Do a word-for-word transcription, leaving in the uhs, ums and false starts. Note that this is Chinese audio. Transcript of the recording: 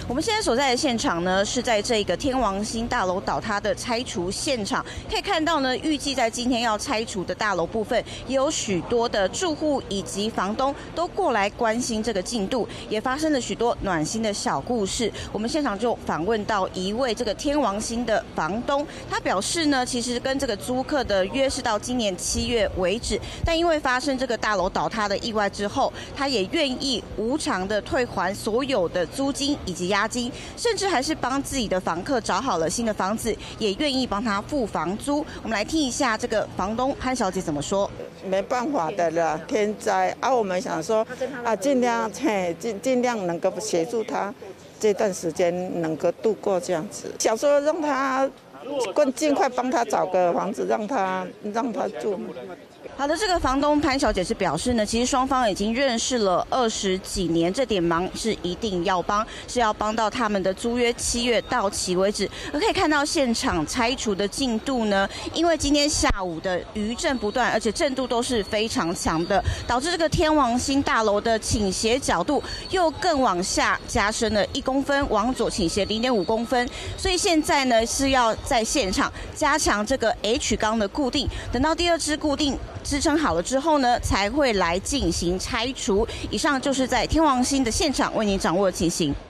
我们现在所在的现场呢，是在这个天王星大楼倒塌的拆除现场。可以看到呢，预计在今天要拆除的大楼部分，也有许多的住户以及房东都过来关心这个进度，也发生了许多暖心的小故事。我们现场就访问到一位这个天王星的房东，他表示呢，其实跟这个租客的约是到今年七月为止，但因为发生这个大楼倒塌的意外之后，他也愿意无偿的退还所有的租金以及押金，甚至还是帮自己的房客找好了新的房子，也愿意帮他付房租。我们来听一下这个房东潘小姐怎么说。 没办法的了，天灾啊，我们想说啊，尽量嘿尽尽量能够协助他这段时间能够度过这样子，想说让他更尽快帮他找个房子让他让他住。 好的，这个房东潘小姐是表示呢，其实双方已经认识了二十几年，这点忙是一定要帮，是要帮到他们的租约七月到期为止。而可以看到现场拆除的进度呢，因为今天下午的余震不断，而且震度都是非常强的，导致这个天王星大楼的倾斜角度又更往下加深了一公分，往左倾斜零点五公分。所以现在呢是要在现场加强这个 H 钢的固定，等到第二支固定支撑好了之后呢，才会来进行拆除。以上就是在天王星的现场为您掌握的情形。